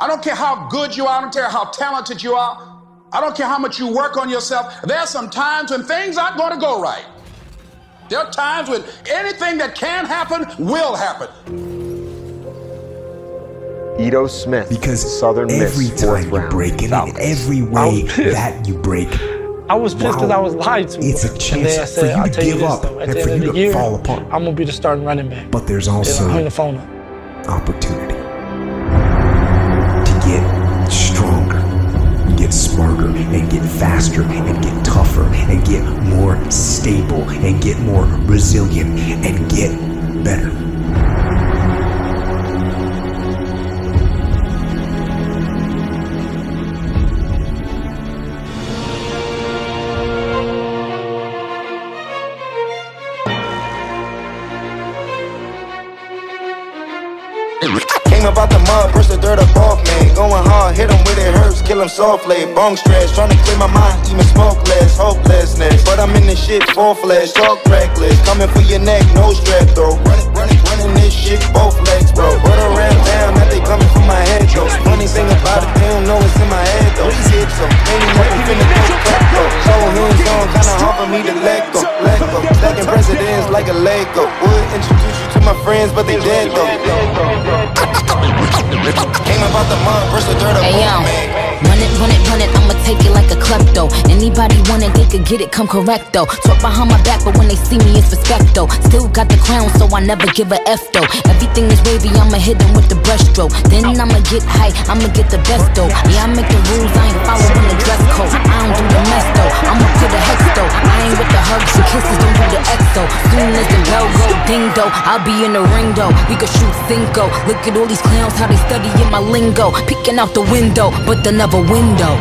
I don't care how good you are. I don't care how talented you are. I don't care how much you work on yourself. There are some times when things aren't going to go right. There are times when anything that can happen will happen. Ito Smith, because Southern every Miss, time you break, and in every way that you break, I was pissed because I was lied to. It's a chance for you to give up and for you to fall apart. I'm gonna be the starting running back. But there's also hang the phone up. Opportunity to get stronger, get smarter, and get faster, and get tougher, and get more stable, and get more resilient, and get better. Came about the mud, brush the dirt up off me. Going hard, hit him with it hurts, kill him softly. Bone stretch, trying to clear my mind, even smoke less, hopelessness. But I'm in this shit full flesh, talk reckless. Coming for your neck, no strap though. Running this shit, both legs, bro. Run around town, that they coming for my head though. Funny thing about it, they don't know it's in my head though. These hips though, ain't nothing finna go crack though. So hands on, kinda hard for me to let go, let go. Stacking presidents like a Lego. Would introduce you to my friends, but they dead though. Came about the mud, brush the dirt up on me. Run it, I'ma take it like a klepto. Anybody want it, they could get it, come correct though. Talk behind my back, but when they see me, it's respect though. Still got the crown, so I never give a F though. Everything is wavy, I'ma hit them with the brushstroke. Then I'ma get high, I'ma get the best though. Yeah, I make the rules, I ain't following the dress code. I don't do the mess though, I'ma put a hex though. I ain't with the hugs and kisses, don't do the X though. Soon as the bell go ding though, I'll be in the ring though. We could shoot Cinco. Look at all these clowns, how they studying my lingo. Peeking out the window, but they never window.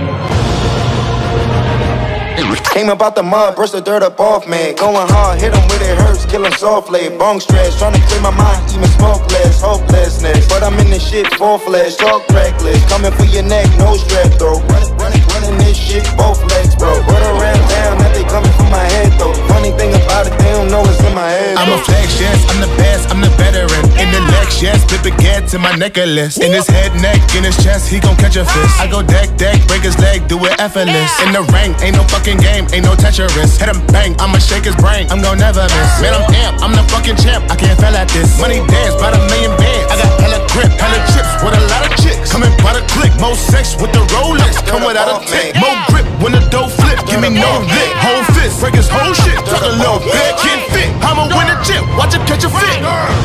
Came about the mud, brush the dirt up off me. Going hard, hit him with it hurts, kill him softly. Bone stretch, trying to clear my mind, even smoke less, hopelessness. But I'm in this shit full flesh, talk reckless. Coming for your neck, no strap though. Running this shit, both legs, bro. Run around town, that they coming for my head though. Funny thing about it, they don't know it's in my head. I'm a flex, yes, I'm the best, I'm the veteran. In the legs, yes, flip baguette to my necklace. In his head, neck, in his chest, he gon' catch a fist. I go deck, break his leg, do it effortless. In the rank, ain't no fucking game, ain't no Tetris. Hit him bang, I'ma shake his brain, I'm gon' never miss. Man, I'm amped, I'm the fucking champ, I can't fail at this. Money dance, by the million bands. I got hella grip, hella chips, with a lot of chicks. Coming by the click, more sex with the Rolex. Come without a tick, more grip when the dough flip. Give me no lick, whole fist, break his whole shit. Talk a little bit, can't fit, I'ma win the chip, watch him catch a fit.